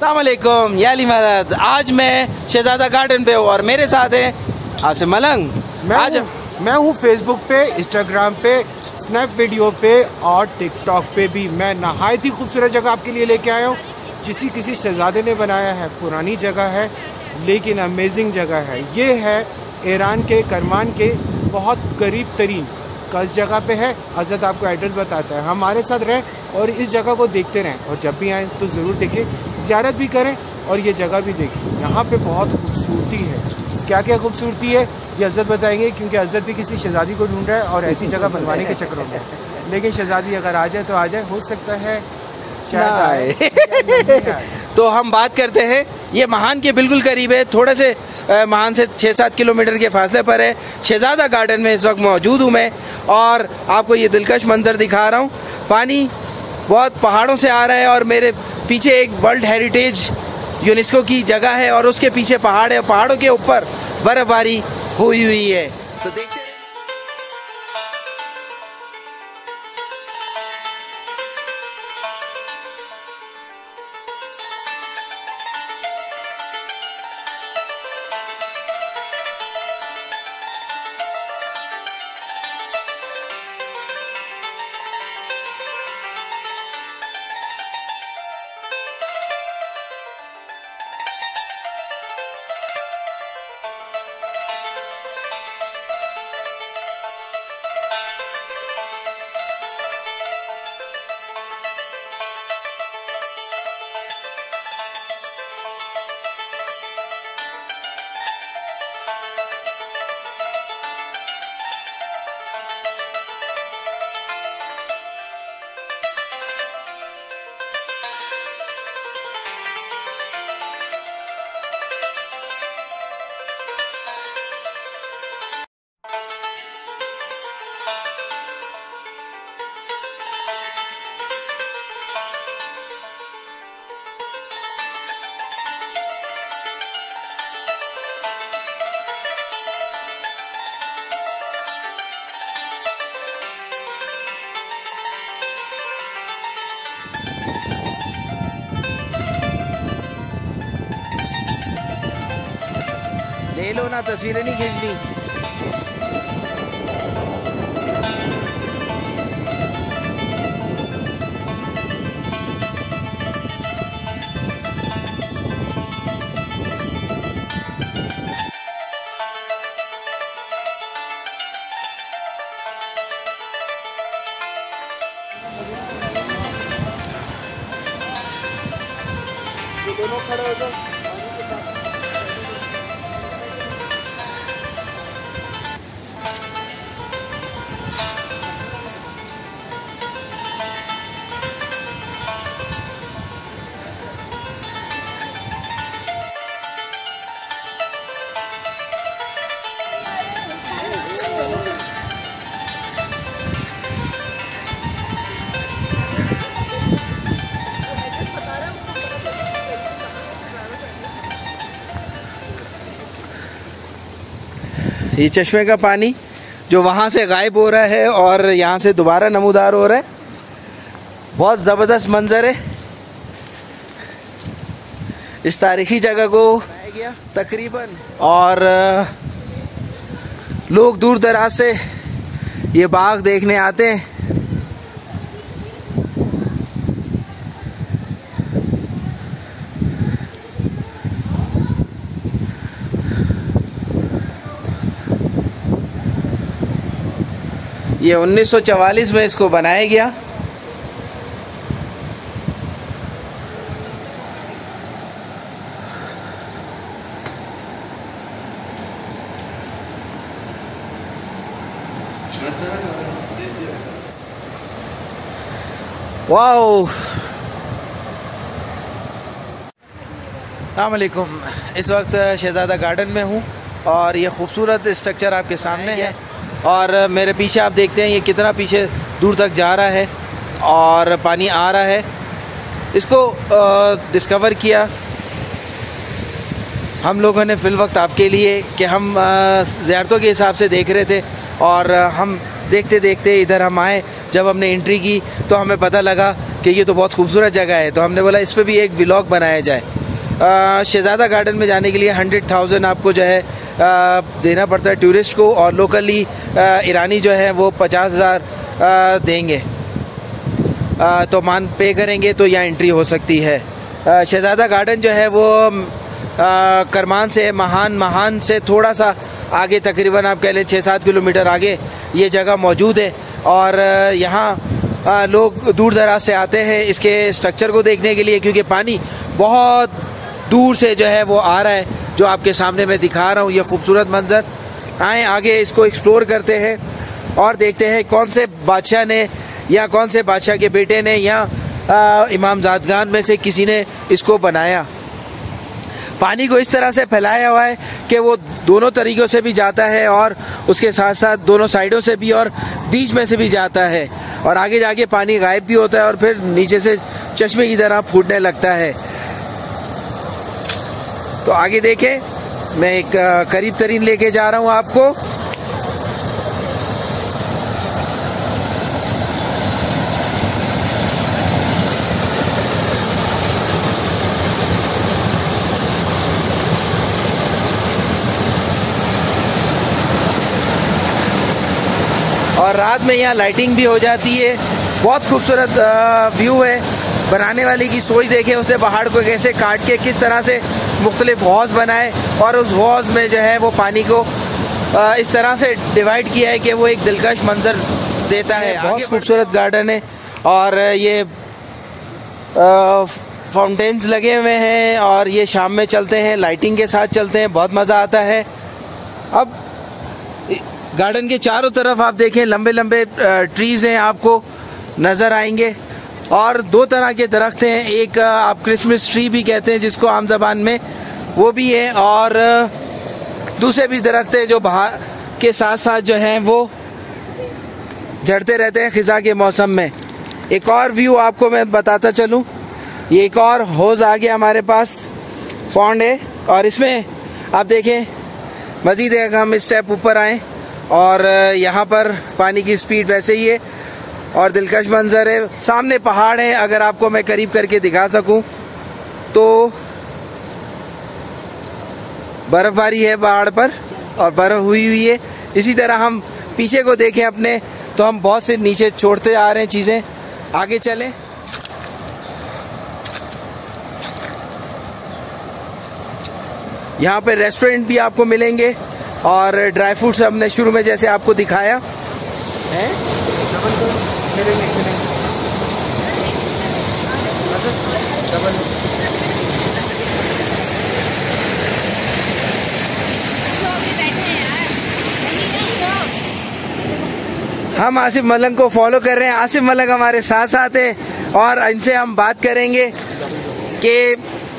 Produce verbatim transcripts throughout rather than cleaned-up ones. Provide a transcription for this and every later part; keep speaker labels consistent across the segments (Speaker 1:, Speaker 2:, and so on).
Speaker 1: अस्सलाम वालेकुम, या अली मदद। आज मैं शहजादा गार्डन पे हूँ और मेरे साथ है आसिम मलंग।
Speaker 2: मैं
Speaker 1: आज
Speaker 2: हूँ मैं हूँ फेसबुक पे, इंस्टाग्राम पे, स्नैप वीडियो पे और टिकटॉक पे भी। मैं नहायत ही खूबसूरत जगह आपके लिए लेके आया हूँ। जिसी किसी शहजादे ने बनाया है, पुरानी जगह है लेकिन अमेजिंग जगह है। ये है ईरान के करमान के बहुत करीब तरीन कस जगह पे है। अजद आपको एड्रेस बताता है। हमारे साथ रहें और इस जगह को देखते रहें, और जब भी आएँ तो ज़रूर देखें, ज़ियारत भी करें और ये जगह भी देखें। यहाँ पे बहुत खूबसूरती है। क्या क्या खूबसूरती है ये अजद बताएंगे, क्योंकि अजद भी किसी शहजादी को ढूंढ रहा है और ऐसी जगह बनवाने के चक्करों में। लेकिन शहजादी अगर आ जाए तो आ जाए, हो सकता है शायद आए।
Speaker 1: तो हम बात करते हैं, ये महान के बिल्कुल करीब है, थोड़े से महान से छः सात किलोमीटर के फासले पर है। शहजादा गार्डन में इस वक्त मौजूद हूँ मैं और आपको ये दिलकश मंजर दिखा रहा हूँ। पानी बहुत पहाड़ों से आ रहा है और मेरे पीछे एक वर्ल्ड हेरिटेज यूनेस्को की जगह है और उसके पीछे पहाड़ है। पहाड़ों के ऊपर बर्फबारी हुई हुई है। तो देखते ले लो ना, तस्वीरें नहीं खींचनी।
Speaker 2: दोनों खड़े हो जाओ।
Speaker 1: ये चश्मे का पानी जो वहाँ से गायब हो रहा है और यहाँ से दोबारा नमूदार हो रहा है। बहुत ज़बरदस्त मंजर है। इस तारीखी जगह को तकरीबन और लोग दूर दराज से ये बाग देखने आते हैं। ये उन्नीस सौ चवालीस में इसको बनाया गया। वाओ, अस्सलाम वालेकुम। इस वक्त शहजादा गार्डन में हूँ और ये खूबसूरत स्ट्रक्चर आपके सामने है और मेरे पीछे आप देखते हैं ये कितना पीछे दूर तक जा रहा है और पानी आ रहा है। इसको डिस्कवर किया हम लोगों ने फिल वक्त आपके लिए कि हम ज़ियारतों के हिसाब से देख रहे थे और हम देखते देखते इधर हम आए। जब हमने एंट्री की तो हमें पता लगा कि ये तो बहुत खूबसूरत जगह है, तो हमने बोला इस पर भी एक व्लॉग बनाया जाए। शहजादा गार्डन में जाने के लिए हंड्रेड थाउजेंड आपको जो है आ, देना पड़ता है टूरिस्ट को, और लोकली ईरानी जो है वो पचास हज़ार देंगे। आ, तो मान पे करेंगे तो यहाँ एंट्री हो सकती है। शहजादा गार्डन जो है वो आ, करमान से महान महान से थोड़ा सा आगे, तकरीबन आप कह लें छः सात किलोमीटर आगे ये जगह मौजूद है। और यहाँ लोग दूर दराज से आते हैं इसके स्ट्रक्चर को देखने के लिए, क्योंकि पानी बहुत दूर से जो है वो आ रहा है, जो आपके सामने मैं दिखा रहा हूँ ये खूबसूरत मंजर। आए आगे इसको एक्सप्लोर करते हैं और देखते हैं कौन से बादशाह ने या कौन से बादशाह के बेटे ने या इमाम ज़ादगान में से किसी ने इसको बनाया। पानी को इस तरह से फैलाया हुआ है कि वो दोनों तरीक़ों से भी जाता है और उसके साथ साथ दोनों साइडों से भी और बीच में से भी जाता है, और आगे जाके पानी गायब भी होता है और फिर नीचे से चश्मे की तरह फूटने लगता है। तो आगे देखें, मैं एक करीब तरीन लेके जा रहा हूँ आपको। और रात में यहाँ लाइटिंग भी हो जाती है। बहुत खूबसूरत व्यू है। बनाने वाले की सोच देखें, उसने पहाड़ को कैसे काट के किस तरह से मुख्तलिफ हौज बनाए और उस हौज में जो है वो पानी को इस तरह से डिवाइड किया है कि वो एक दिलकश मंजर देता है। बहुत खूबसूरत गार्डन है और ये फाउंटेन्स लगे हुए हैं और ये शाम में चलते हैं, लाइटिंग के साथ चलते हैं, बहुत मज़ा आता है। अब गार्डन के चारों तरफ आप देखें लंबे लंबे ट्रीज हैं, आपको नज़र आएंगे, और दो तरह के दरख्त हैं। एक आप क्रिसमस ट्री भी कहते हैं जिसको आम जबान में, वो भी है, और दूसरे भी दरख्त हैं जो बाहर के साथ साथ जो हैं वो झड़ते रहते हैं खिज़ा के मौसम में। एक और व्यू आपको मैं बताता चलूँ, ये एक और हौज आ गया हमारे पास, पॉन्ड है, और इसमें आप देखें मज़ीद एक हम स्टेप ऊपर आएँ और यहाँ पर पानी की स्पीड वैसे ही है और दिलकश मंजर है। सामने पहाड़ है, अगर आपको मैं करीब करके दिखा सकूं तो बर्फबारी है पहाड़ पर और बर्फ हुई हुई है। इसी तरह हम पीछे को देखें अपने, तो हम बहुत से नीचे छोड़ते आ रहे हैं चीज़ें। आगे चलें। यहाँ पे रेस्टोरेंट भी आपको मिलेंगे और ड्राई फ्रूट्स हमने शुरू में जैसे आपको दिखाया है। हम आसिफ मलंग को फॉलो कर रहे हैं। आसिफ मलंग हमारे साथ साथ हैं और इनसे हम बात करेंगे कि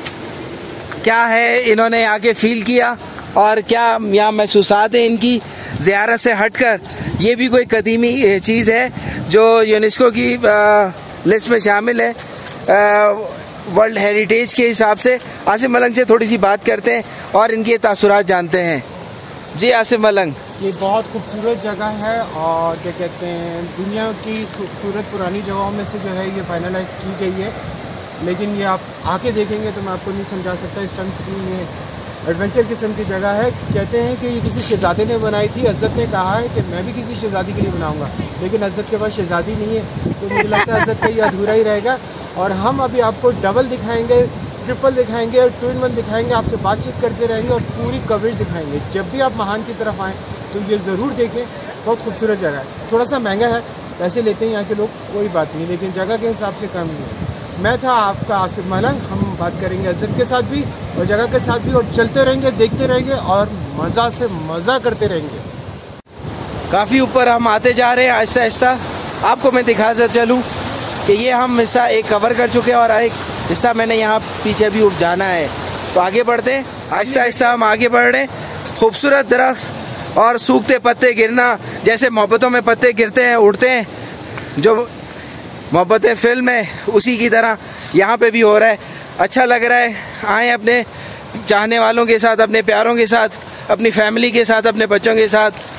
Speaker 1: क्या है इन्होंने आके फील किया और क्या यहाँ महसूसात है इनकी ज़ियारत से हटकर। ये भी कोई कदीमी चीज़ है जो यूनेस्को की आ, लिस्ट में शामिल है वर्ल्ड हेरिटेज के हिसाब से। आसिफ मलंग से थोड़ी सी बात करते हैं और इनके तासुरात जानते हैं। जी आसिफ मलंग,
Speaker 2: ये बहुत खूबसूरत जगह है और क्या कहते हैं दुनिया की खूबसूरत पुरानी जगहों में से जो है ये फाइनलाइज की गई है, लेकिन ये आप आके देखेंगे तो मैं आपको नहीं समझा सकता। इस टाइम की ये एडवेंचर किस्म की जगह है। कहते हैं कि ये किसी शहजादे ने बनाई थी। अज़्ज़त ने कहा है कि मैं भी किसी शहजादी के लिए बनाऊंगा, लेकिन अज़्ज़त के पास शहजादी नहीं है, तो मुझे लगता है अज़्ज़त का ये अधूरा ही रहेगा। और हम अभी आपको डबल दिखाएंगे, ट्रिपल दिखाएंगे, ट्विन वन दिखाएंगे, आपसे बातचीत करते रहेंगे और पूरी कवरेज दिखाएंगे। जब भी आप महान की तरफ आएँ तो ये ज़रूर देखें, बहुत खूबसूरत जगह है। थोड़ा सा महंगा है, पैसे लेते हैं यहाँ के लोग, कोई बात नहीं, लेकिन जगह के हिसाब से कम नहीं है। मैं था आपका आसिफ मलंग। हम बात करेंगे अज़्ज़त के साथ भी और जगह के साथ भी, और चलते रहेंगे, देखते रहेंगे और मज़ा से मज़ा करते रहेंगे।
Speaker 1: काफ़ी ऊपर हम आते जा रहे हैं आहिस्ता आहिस्ता। आपको मैं दिखाता चलूँ कि ये हम हिस्सा एक कवर कर चुके हैं और एक हिस्सा मैंने यहाँ पीछे भी उठ जाना है। तो आगे बढ़ते हैं, आहिस्ता आहिस्ता हम आगे बढ़ रहे हैं। खूबसूरत दरख्त और सूखते पत्ते गिरना, जैसे मोहब्बतों में पत्ते गिरते हैं, उड़ते हैं, जो मोहब्बतें फिल्म है, उसी की तरह यहाँ पे भी हो रहा है। अच्छा लग रहा है। आए अपने चाहने वालों के साथ, अपने प्यारों के साथ, अपनी फैमिली के साथ, अपने बच्चों के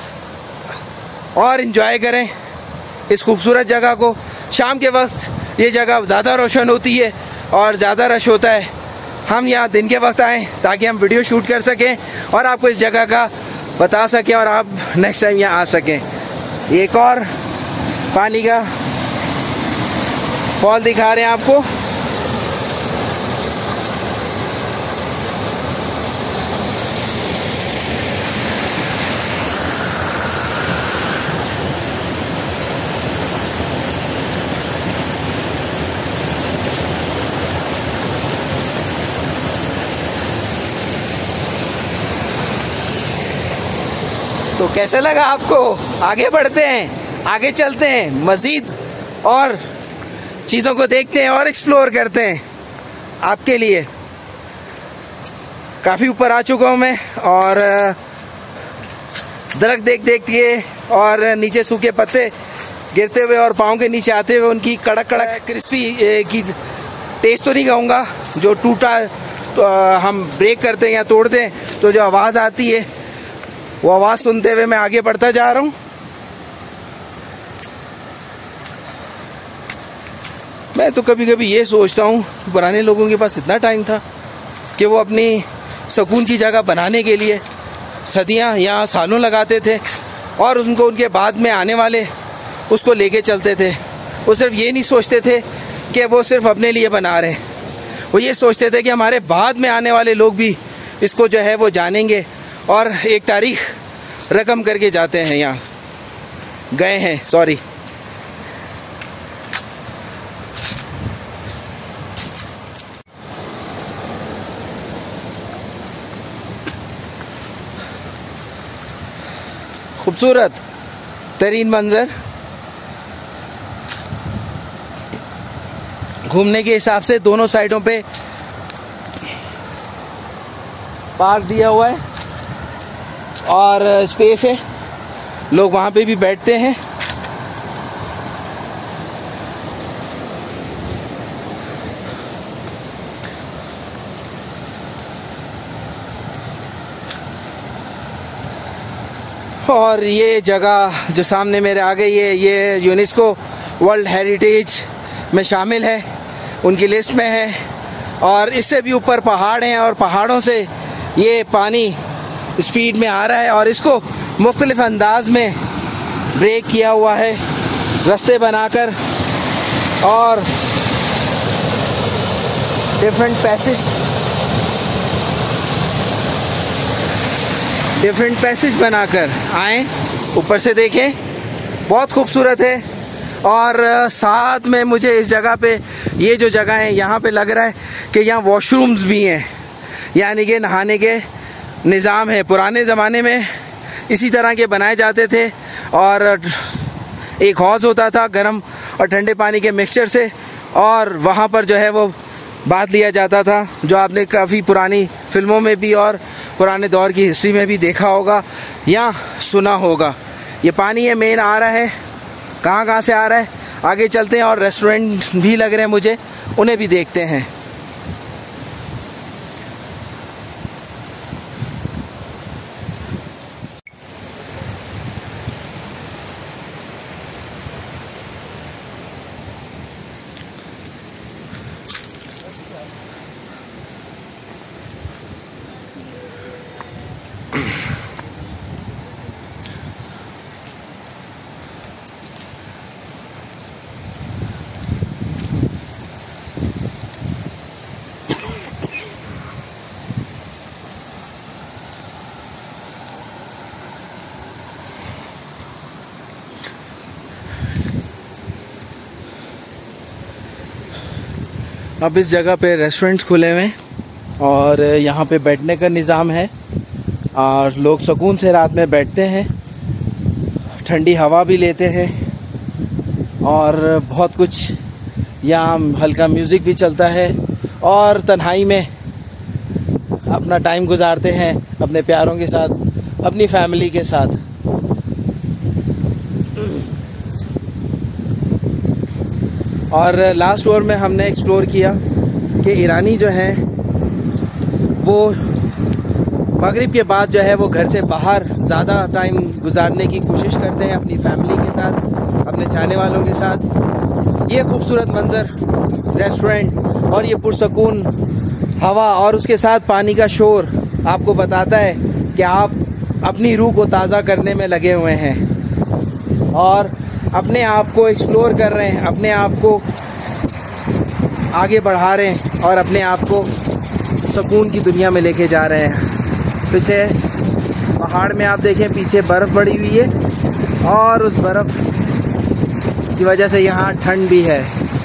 Speaker 1: साथ और इन्जॉय करें इस खूबसूरत जगह को। शाम के वक्त ये जगह ज़्यादा रोशन होती है और ज़्यादा रश होता है। हम यहाँ दिन के वक्त आए ताकि हम वीडियो शूट कर सकें और आपको इस जगह का बता सकें और आप नेक्स्ट टाइम यहाँ आ सकें। एक और पानी का फॉल दिखा रहे हैं आपको। तो कैसा लगा आपको? आगे बढ़ते हैं, आगे चलते हैं, मजीद और चीज़ों को देखते हैं और एक्सप्लोर करते हैं। आपके लिए काफ़ी ऊपर आ चुका हूँ मैं और दरख्त देख देख के और नीचे सूखे पत्ते गिरते हुए और पाँव के नीचे आते हुए उनकी कड़क कड़क क्रिस्पी की टेस्ट तो नहीं कहूँगा, जो टूटा तो हम ब्रेक करते हैं या तोड़ते हैं तो जो आवाज़ आती है वो आवाज़ सुनते हुए मैं आगे बढ़ता जा रहा हूँ। मैं तो कभी कभी ये सोचता हूँ पुराने लोगों के पास इतना टाइम था कि वो अपनी सुकून की जगह बनाने के लिए सदियाँ या सालों लगाते थे और उनको उनके बाद में आने वाले उसको लेके चलते थे। वो सिर्फ ये नहीं सोचते थे कि वो सिर्फ अपने लिए बना रहे हैं, वो ये सोचते थे कि हमारे बाद में आने वाले लोग भी इसको जो है वो जानेंगे और एक तारीख रकम करके जाते हैं, यहाँ गए हैं सॉरी। खूबसूरत तरीन मंजर, घूमने के हिसाब से दोनों साइडों पे पार्क दिया हुआ है और स्पेस है, लोग वहाँ पे भी बैठते हैं। और ये जगह जो सामने मेरे आ गई है ये यूनेस्को वर्ल्ड हेरिटेज में शामिल है, उनकी लिस्ट में है। और इससे भी ऊपर पहाड़ हैं और पहाड़ों से ये पानी स्पीड में आ रहा है और इसको मुख्तलिफ अंदाज में ब्रेक किया हुआ है रास्ते बनाकर और डिफरेंट पैसेज डिफरेंट पैसेज बनाकर आए। ऊपर से देखें, बहुत खूबसूरत है। और साथ में मुझे इस जगह पे ये जो जगह है यहाँ पे लग रहा है कि यहाँ वॉशरूम्स भी हैं, यानी कि नहाने के निज़ाम है। पुराने ज़माने में इसी तरह के बनाए जाते थे और एक हौज़ होता था गर्म और ठंडे पानी के मिक्सचर से और वहाँ पर जो है वो बात लिया जाता था, जो आपने काफ़ी पुरानी फिल्मों में भी और पुराने दौर की हिस्ट्री में भी देखा होगा या सुना होगा। ये पानी है मेन आ रहा है, कहाँ कहाँ से आ रहा है आगे चलते हैं और रेस्टोरेंट भी लग रहे हैं मुझे, उन्हें भी देखते हैं। अब इस जगह पे रेस्टोरेंट्स खुले हुए हैं और यहाँ पे बैठने का निज़ाम है और लोग सुकून से रात में बैठते हैं, ठंडी हवा भी लेते हैं और बहुत कुछ यहाँ हल्का म्यूज़िक भी चलता है और तन्हाई में अपना टाइम गुजारते हैं अपने प्यारों के साथ, अपनी फैमिली के साथ। और लास्ट ओवर में हमने एक्सप्लोर किया कि ईरानी जो हैं वो मगरिब के बाद जो है वो घर से बाहर ज़्यादा टाइम गुजारने की कोशिश करते हैं अपनी फैमिली के साथ, अपने चाहने वालों के साथ। ये खूबसूरत मंजर, रेस्टोरेंट और ये पुरसकून हवा और उसके साथ पानी का शोर आपको बताता है कि आप अपनी रूह को ताज़ा करने में लगे हुए हैं और अपने आप को एक्सप्लोर कर रहे हैं, अपने आप को आगे बढ़ा रहे हैं और अपने आप को सुकून की दुनिया में लेके जा रहे हैं। पीछे पहाड़ में आप देखें, पीछे बर्फ़ पड़ी हुई है और उस बर्फ़ की वजह से यहाँ ठंड भी है।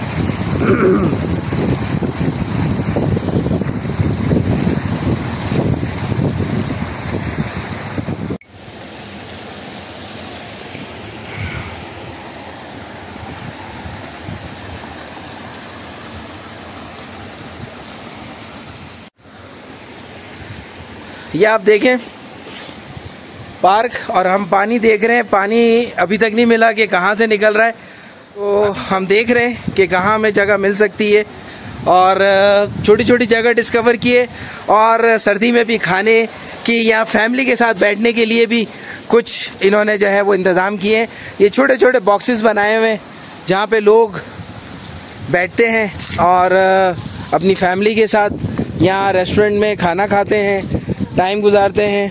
Speaker 1: ये आप देखें पार्क और हम पानी देख रहे हैं। पानी अभी तक नहीं मिला कि कहाँ से निकल रहा है, तो हम देख रहे हैं कि कहाँ हमें जगह मिल सकती है और छोटी छोटी जगह डिस्कवर किए और सर्दी में भी खाने की या फैमिली के साथ बैठने के लिए भी कुछ इन्होंने जो है वो इंतज़ाम किए। ये छोटे छोटे बॉक्सेस बनाए हुए हैं जहाँ पे लोग बैठते हैं और अपनी फैमिली के साथ यहाँ रेस्टोरेंट में खाना खाते हैं, टाइम गुजारते हैं,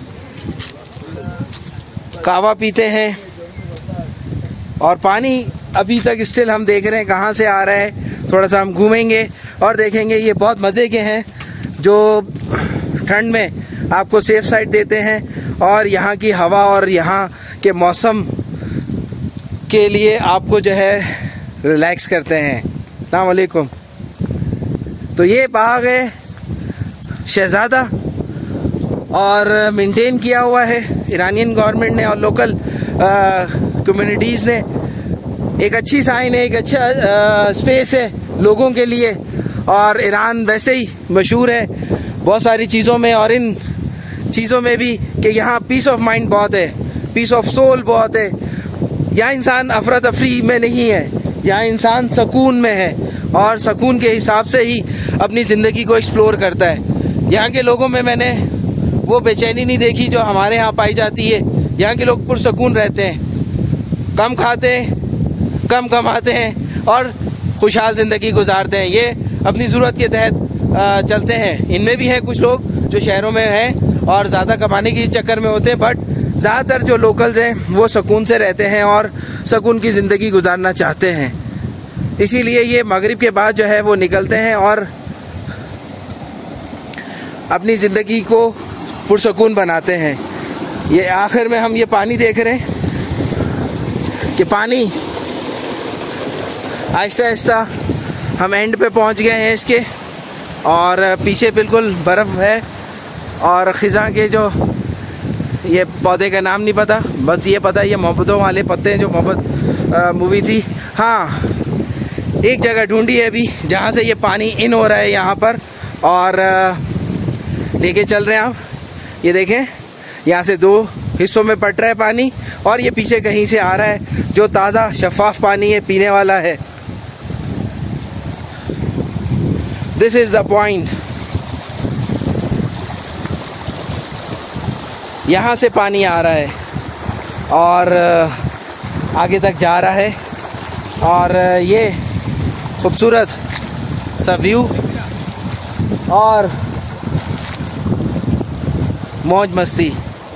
Speaker 1: कावा पीते हैं। और पानी अभी तक स्टिल हम देख रहे हैं कहाँ से आ रहा है। थोड़ा सा हम घूमेंगे और देखेंगे। ये बहुत मज़े के हैं जो ठंड में आपको सेफ साइड देते हैं और यहाँ की हवा और यहाँ के मौसम के लिए आपको जो है रिलैक्स करते हैं। अस्सलाम वालेकुम। तो ये बाग है शहजादा और मेंटेन किया हुआ है ईरानियन गवर्नमेंट ने और लोकल कम्युनिटीज़ ने। एक अच्छी साइन है, एक अच्छा आ, स्पेस है लोगों के लिए। और ईरान वैसे ही मशहूर है बहुत सारी चीज़ों में और इन चीज़ों में भी कि यहाँ पीस ऑफ माइंड बहुत है, पीस ऑफ सोल बहुत है। यहाँ इंसान अफरा तफरी में नहीं है, यहाँ इंसान सुकून में है और सुकून के हिसाब से ही अपनी ज़िंदगी को एक्सप्लोर करता है। यहाँ के लोगों में मैंने वो बेचैनी नहीं देखी जो हमारे यहाँ पाई जाती है। यहाँ के लोग पुरसुकून रहते हैं, कम खाते हैं, कम कमाते हैं और खुशहाल ज़िंदगी गुजारते हैं। ये अपनी ज़रूरत के तहत चलते हैं। इनमें भी हैं कुछ लोग जो शहरों में हैं और ज़्यादा कमाने के चक्कर में होते हैं, बट ज़्यादातर जो लोकल्स हैं वो सुकून से रहते हैं और सुकून की ज़िंदगी गुजारना चाहते हैं। इसीलिए ये मगरिब के बाद जो है वो निकलते हैं और अपनी ज़िंदगी को पुरसुकून बनाते हैं। ये आखिर में हम ये पानी देख रहे हैं कि पानी आहिस्ता आहिस्ता हम एंड पे पहुंच गए हैं इसके और पीछे बिल्कुल बर्फ़ है और ख़िज़ा के जो ये पौधे का नाम नहीं पता, बस ये पता ये मोहब्बतों वाले पत्ते हैं जो मोहब्बत मूवी थी। हाँ, एक जगह ढूंढी है अभी जहाँ से ये पानी इन हो रहा है यहाँ पर और लेके चल रहे हैं आप। ये देखें यहाँ से दो हिस्सों में पट रहा है पानी और ये पीछे कहीं से आ रहा है जो ताज़ा शफाफ पानी है, पीने वाला है। This is the point. यहाँ से पानी आ रहा है और आगे तक जा रहा है और ये खूबसूरत सा व्यू और मौज मस्ती।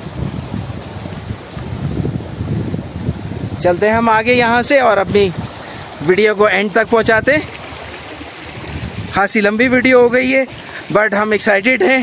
Speaker 1: चलते हैं हम आगे यहाँ से और अपनी वीडियो को एंड तक पहुँचाते। खासी लंबी वीडियो हो गई है बट हम एक्साइटेड हैं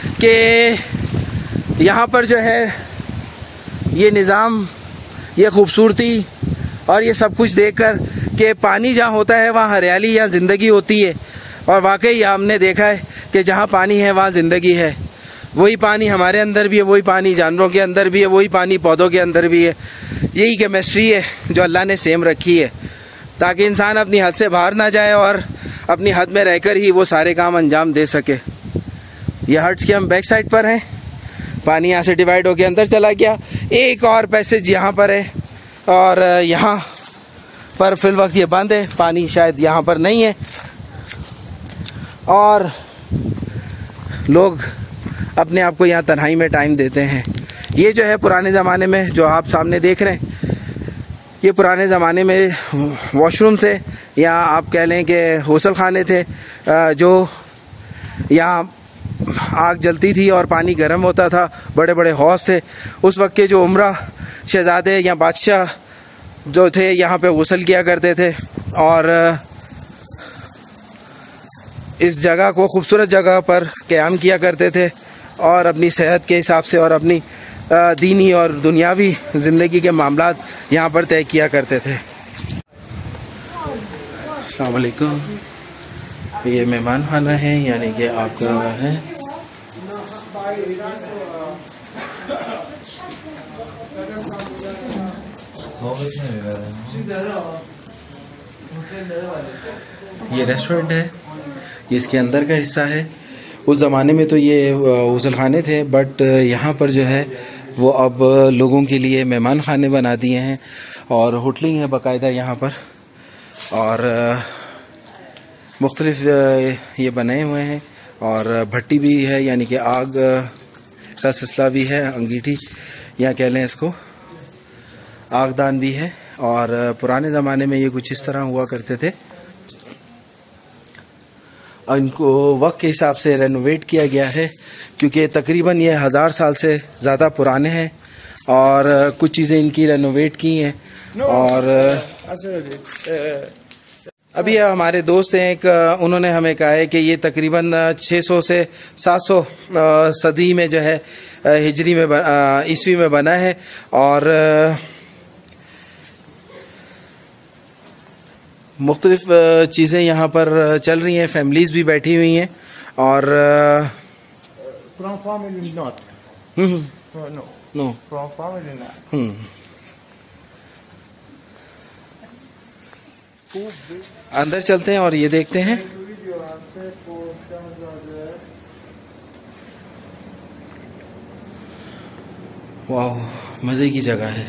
Speaker 1: कि यहाँ पर जो है ये निज़ाम, ये खूबसूरती और ये सब कुछ देखकर कि पानी जहाँ होता है वहाँ हरियाली या ज़िंदगी होती है। और वाकई हमने देखा है कि जहाँ पानी है वहाँ ज़िंदगी है। वही पानी हमारे अंदर भी है, वही पानी जानवरों के अंदर भी है, वही पानी पौधों के अंदर भी है। यही केमिस्ट्री है जो अल्लाह ने सेम रखी है ताकि इंसान अपनी हद से बाहर ना जाए और अपनी हद में रहकर ही वो सारे काम अंजाम दे सके। ये हट्स के हम बैक साइड पर हैं। पानी यहाँ से डिवाइड होकर अंदर चला गया। एक और पैसेज यहाँ पर है और यहाँ पर फिल वक्त ये बंद है, पानी शायद यहाँ पर नहीं है और लोग अपने आप को यहाँ तन्हाई में टाइम देते हैं। ये जो है पुराने ज़माने में जो आप सामने देख रहे हैं, ये पुराने ज़माने में वॉशरूम थे या आप कह लें कि गौसल खाने थे जो यहाँ आग जलती थी और पानी गर्म होता था, बड़े बड़े हौज थे। उस वक्त के जो उमरा शहजादे या बादशाह जो थे यहाँ पे गुस्ल किया करते थे और इस जगह को खूबसूरत जगह पर क़याम किया करते थे और अपनी सेहत के हिसाब से और अपनी दीनी और दुनियावी ज़िंदगी के मामलात यहाँ पर तय किया करते थे। अस्सलाम वालेकुम। ये मेहमान खाना है, यानी कि आपका है ये रेस्टोरेंट है, ये इसके अंदर का हिस्सा है। उस ज़माने में तो ये गुसल खाने थे, बट यहाँ पर जो है वो अब लोगों के लिए मेहमान खाने बना दिए हैं और होटलिंग है बाकायदा यहाँ पर, और मुख्तलिफ ये बनाए हुए हैं और भट्टी भी है, यानी कि आग का सिलसिला भी है, अंगीठी या कह लें इसको, आगदान भी है। और पुराने ज़माने में ये कुछ इस तरह हुआ करते थे। इनको वक्त के हिसाब से रेनोवेट किया गया है क्योंकि तकरीबन ये हज़ार साल से ज़्यादा पुराने हैं और कुछ चीज़ें इनकी रेनोवेट की हैं। और अभी हमारे दोस्त हैं एक, उन्होंने हमें कहा है कि ये तकरीबन छह सौ से सात सौ सदी में जो है हिजरी में ईस्वी में बना है और मुख्तलिफ चीज़ें यहाँ पर चल रही हैं, फैमिलीज़ भी बैठी हुई हैं और
Speaker 2: From family not.
Speaker 1: Hmm
Speaker 2: Oh, no.
Speaker 1: No
Speaker 2: From family not.
Speaker 1: Hmm अंदर चलते हैं और ये देखते हैं। वाह, मज़े की जगह है।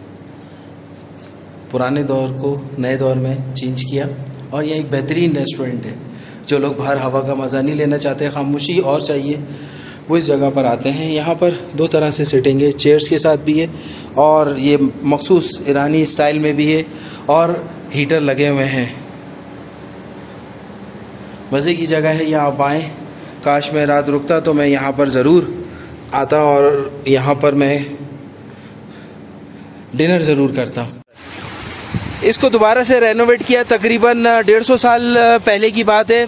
Speaker 1: पुराने दौर को नए दौर में चेंज किया और ये एक बेहतरीन रेस्टोरेंट है। जो लोग बाहर हवा का मज़ा नहीं लेना चाहते, खामोशी और चाहिए, वो इस जगह पर आते हैं। यहाँ पर दो तरह से सिटिंग है, चेयर्स के साथ भी है और ये मखसूस ईरानी स्टाइल में भी है और हीटर लगे हुए हैं। मज़े की जगह है, यहाँ आप आएँ। काश मैं रात रुकता तो मैं यहाँ पर ज़रूर आता और यहाँ पर मैं डिनर ज़रूर करता। इसको दोबारा से रेनोवेट किया तकरीबन डेढ़ सौ साल पहले की बात है।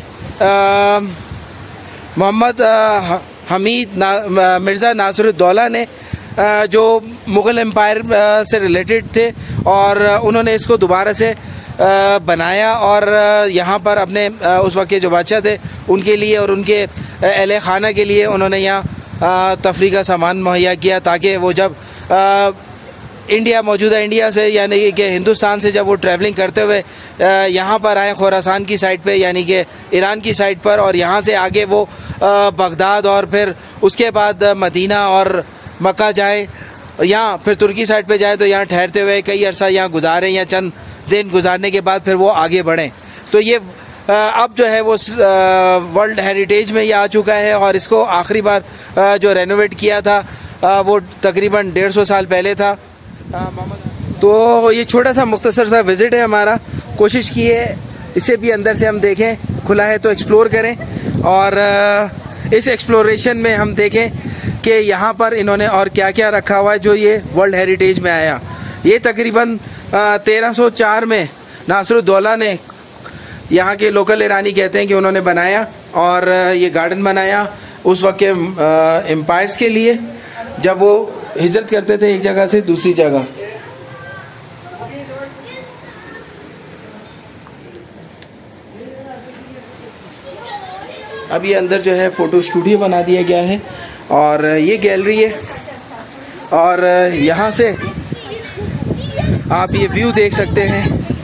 Speaker 1: मोहम्मद हमीद ना, मिर्ज़ा नासिरुद्दौला ने आ, जो मुग़ल एम्पायर से रिलेटेड थे और उन्होंने इसको दोबारा से आ, बनाया और यहाँ पर अपने आ, उस वक्त के जो बादशाह थे उनके लिए और उनके अहले खाना के लिए उन्होंने यहाँ तफरीह का सामान मुहैया किया ताकि वो जब आ, इंडिया मौजूदा इंडिया से यानी कि हिंदुस्तान से जब वो ट्रैवलिंग करते हुए यहाँ पर आए खुरासान की साइड पे यानी कि ईरान की साइड पर, और यहाँ से आगे वो बगदाद और फिर उसके बाद मदीना और मक्का जाए, यहाँ फिर तुर्की साइड पे जाए तो यहाँ ठहरते हुए कई अरसा यहाँ गुजारें या चंद दिन गुजारने के बाद फिर वो आगे बढ़ें। तो ये अब जो है वो वर्ल्ड हेरिटेज में ये आ चुका है और इसको आखिरी बार जो रेनोवेट किया था वो तकरीबन डेढ़ सौ साल पहले था। तो ये छोटा सा मुख्तसर सा विज़िट है हमारा। कोशिश की है इससे भी अंदर से हम देखें, खुला है तो एक्सप्लोर करें और इस एक्सप्लोरेशन में हम देखें कि यहाँ पर इन्होंने और क्या क्या रखा हुआ है जो ये वर्ल्ड हेरिटेज में आया। ये तकरीबन तेरह सौ चार में नासिरुद्दौला ने, यहाँ के लोकल ईरानी कहते हैं कि उन्होंने बनाया और ये गार्डन बनाया उस वक्त के एम्पायर्स के लिए जब वो हिजरत करते थे एक जगह से दूसरी जगह। अब ये अंदर जो है फ़ोटो स्टूडियो बना दिया गया है और ये गैलरी है और यहाँ से आप ये व्यू देख सकते हैं।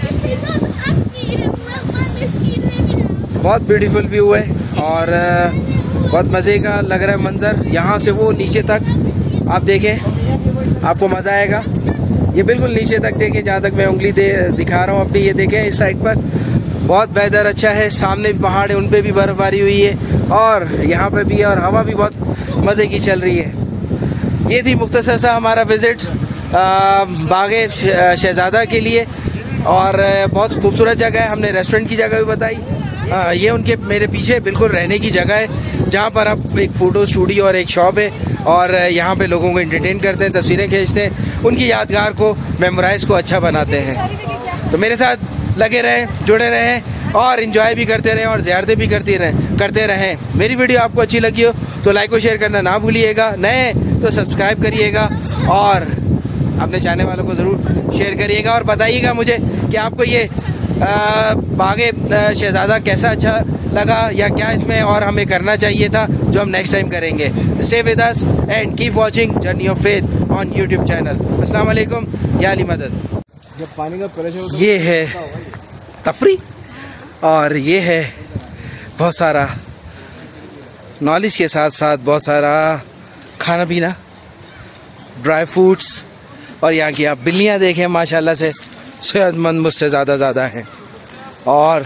Speaker 1: बहुत ब्यूटीफुल व्यू है और बहुत मज़े का लग रहा है मंज़र। यहाँ से वो नीचे तक आप देखें, आपको मज़ा आएगा। ये बिल्कुल नीचे तक देखें, जहाँ तक मैं उंगली दे दिखा रहा हूँ अपनी, ये देखें इस साइड पर बहुत वेदर अच्छा है। सामने भी पहाड़ है, उन पे भी बर्फबारी हुई है और यहाँ पे भी, और हवा भी बहुत मज़े की चल रही है। ये थी मुख्तसर सा हमारा विज़िट बाग़े शहज़ादा के लिए और बहुत खूबसूरत जगह है। हमने रेस्टोरेंट की जगह भी बताई। आ, ये उनके मेरे पीछे बिल्कुल रहने की जगह है, जहाँ पर अब एक फ़ोटो स्टूडियो और एक शॉप है, और यहाँ पे लोगों को एंटरटेन करते हैं, तस्वीरें खींचते हैं, उनकी यादगार को, मेमोराइज को अच्छा बनाते हैं। तो मेरे साथ लगे रहें, जुड़े रहें और इन्जॉय भी करते रहें और ज़ियारतें भी करती रहें करते रहें। मेरी वीडियो आपको अच्छी लगी हो तो लाइक और शेयर करना ना भूलिएगा, नए तो सब्सक्राइब करिएगा और अपने चाहने वालों को ज़रूर शेयर करिएगा, और बताइएगा मुझे कि आपको ये बागे शहजादा कैसा अच्छा लगा, या क्या इसमें और हमें करना चाहिए था जो हम नेक्स्ट टाइम करेंगे। Stay with us and keep watching journey of faith on YouTube channel. अस्सलाम वालेकुम, या अली मदद।
Speaker 2: जब पानी का प्रेशर,
Speaker 1: ये है तफरी और ये है बहुत सारा नॉलेज के साथ साथ बहुत सारा खाना पीना, ड्राई फ्रूट्स, और यहाँ की आप बिल्लियाँ देखें माशाल्लाह से सेहतमंद मुझसे ज़्यादा ज़्यादा हैं। और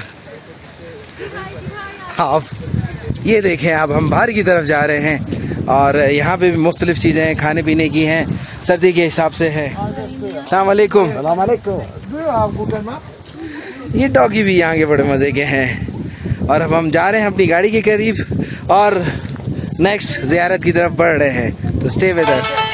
Speaker 1: आप ये देखें, आप हम बाहर की तरफ जा रहे हैं और यहाँ पे भी मुख्तलिफ चीज़ें हैं, खाने पीने की हैं, सर्दी के हिसाब से है। अस्सलाम वालेकुम। ये डॉगी भी यहाँ के बड़े मज़े के हैं। और अब हम जा रहे हैं अपनी गाड़ी के करीब और नेक्स्ट ज़ियारत की तरफ बढ़ रहे हैं। तो स्टे विद अस।